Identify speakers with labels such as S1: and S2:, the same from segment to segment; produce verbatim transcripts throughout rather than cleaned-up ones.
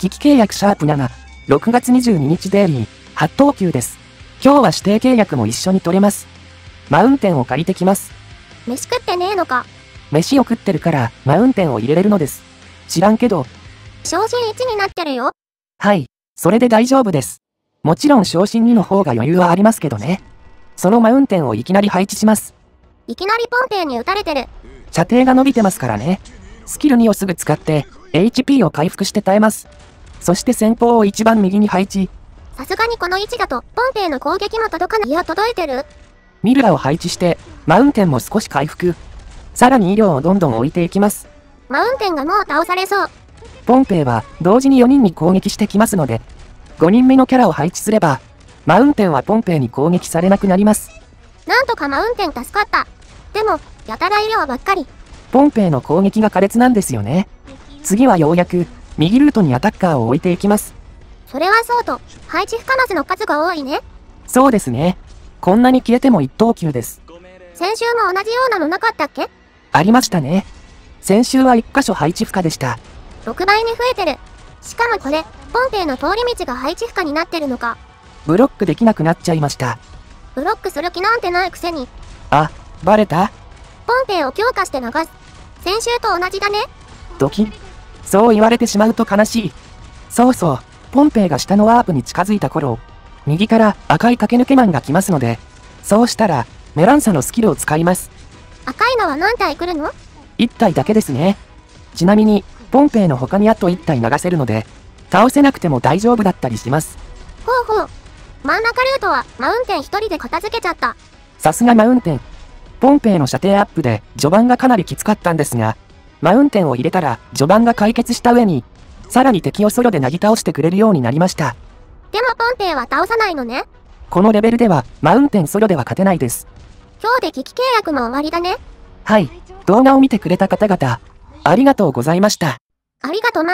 S1: 危機契約シャープなな、ろくがつにじゅうににちデイリー、発等級です。今日は指定契約も一緒に取れます。マウンテンを借りてきます。
S2: 飯食ってねえのか。
S1: 飯を食ってるからマウンテンを入れれるのです。知らんけど。
S2: 昇進いちになってるよ。
S1: はい、それで大丈夫です。もちろん昇進にの方が余裕はありますけどね。そのマウンテンをいきなり配置します。
S2: いきなりポンペイに撃たれてる。
S1: 射程が伸びてますからね。スキルにをすぐ使って、エイチピー を回復して耐えます。そして先方を一番右に配置。
S2: さすがにこの位置だと、ポンペイの攻撃も届かない。いや、届いてる。
S1: ミルラを配置して、マウンテンも少し回復。さらに医療をどんどん置いていきます。
S2: マウンテンがもう倒されそう。
S1: ポンペイは同時によにんに攻撃してきますので、ごにんめのキャラを配置すれば、マウンテンはポンペイに攻撃されなくなります。
S2: なんとかマウンテン助かった。でも、やたら医療ばっかり。
S1: ポンペイの攻撃が苛烈なんですよね。次はようやく、右ルートにアタッカーを置いていきます。
S2: それはそうと、配置不可能の数が多いね。
S1: そうですね。こんなに消えても一等級です。
S2: 先週も同じようなのなかったっけ？
S1: ありましたね。先週はいっかしょ配置不可でした。
S2: ろくばいに増えてる。しかもこれ、ポンペイの通り道が配置不可になってるのか。
S1: ブロックできなくなっちゃいました。
S2: ブロックする気なんてないくせに。
S1: あ、バレた？
S2: ポンペイを強化して流す。先週と同じだね。
S1: ドキッ。そう言われてしまうと悲しい。そうそう、ポンペイが下のワープに近づいた頃、右から赤い駆け抜けマンが来ますので、そうしたら、メランサのスキルを使います。
S2: 赤いのは何体来るの？
S1: いち体だけですね。ちなみに、ポンペイの他にあといち体流せるので、倒せなくても大丈夫だったりします。
S2: ほうほう。真ん中ルートはマウンテン一人で片付けちゃった。
S1: さすがマウンテン。ポンペイの射程アップで序盤がかなりきつかったんですが、マウンテンを入れたら序盤が解決した上に、さらに敵をソロでなぎ倒してくれるようになりました。
S2: でもポンペイは倒さないのね。
S1: このレベルではマウンテンソロでは勝てないです。
S2: 今日で危機契約も終わりだね。
S1: はい、動画を見てくれた方々、ありがとうございました。
S2: ありがとます。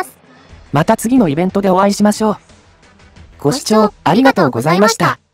S1: また次のイベントでお会いしましょう。ご視聴ありがとうございました。